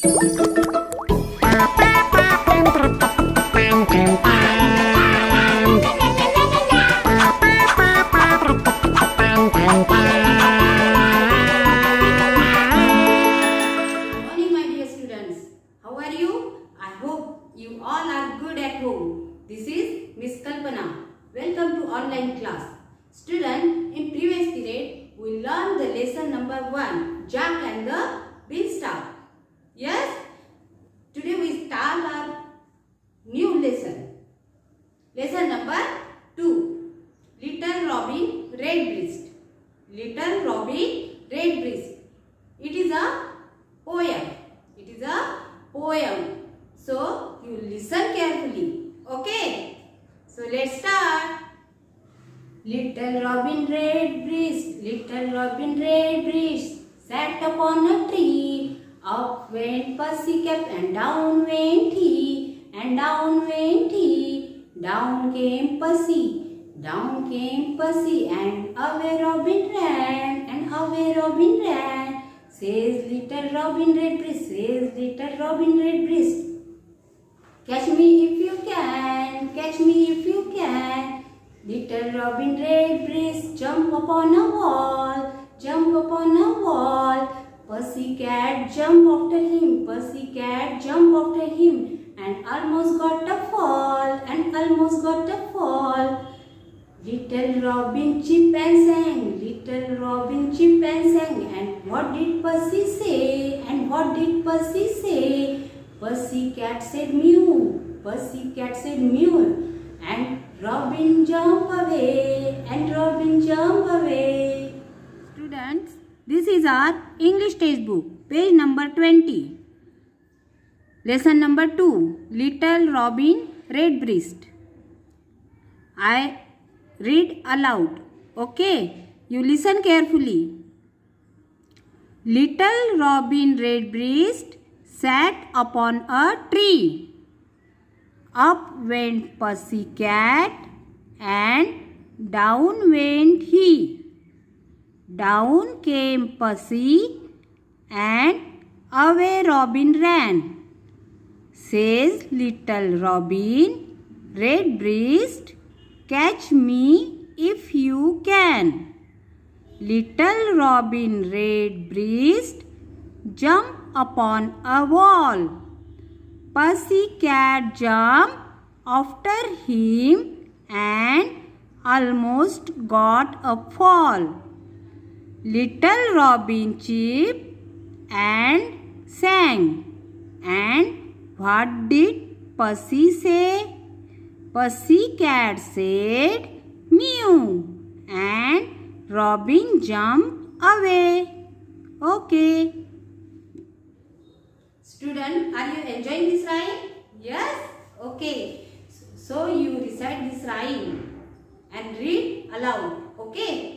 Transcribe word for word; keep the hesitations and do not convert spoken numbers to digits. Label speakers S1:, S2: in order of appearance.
S1: This is Miss Kalpana. Welcome to online class. Student, in previous period, we learned the lesson number one, Jack and the Beanstalk. Yes? Today we start our new lesson. Lesson number two, Little Robin Redbreast. Little Robin Redbreast. It is a poem. It is a poem. So, you listen carefully. Okay, so let's start. Little Robin Redbreast, little Robin Redbreast sat upon a tree. Up went Pussycat and down went he, and down went he. Down came Pussy, down came Pussy, and away Robin ran, and away Robin ran. Says little Robin Redbreast, says little Robin Redbreast, catch me if you can, catch me if you can. Little Robin Redbreast jump upon a wall, jump upon a wall. Pussycat jump after him, Pussycat jump after him, and almost got a fall, and almost got a fall. Little Robin chip and sang, little Robin chip and sang, and what did Pussy say, and what did Pussy say? Pussycat said mew, Pussycat said mew, and Robin jump away, and Robin jump away. Students, this is our English textbook, page number twenty. Lesson number two, Little Robin Redbreast. I read aloud. Okay, you listen carefully. Little Robin Redbreast sat upon a tree. Up went Pussycat and down went he. Down came Pussy and away Robin ran. Says little Robin Redbreast, catch me if you can. Little Robin Redbreast jump upon a wall. Pussycat jumped after him and almost got a fall. Little Robin chirped and sang. And what did Pussy say? Pussycat said mew, and Robin jumped away. Okay. Student, are you enjoying this rhyme? Yes? Okay. So you recite this rhyme and read aloud. Okay.